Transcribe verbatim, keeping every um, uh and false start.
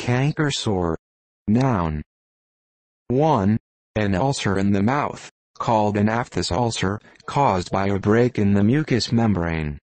Canker sore. Noun. one. An ulcer in the mouth, called an aphthous ulcer, caused by a break in the mucous membrane.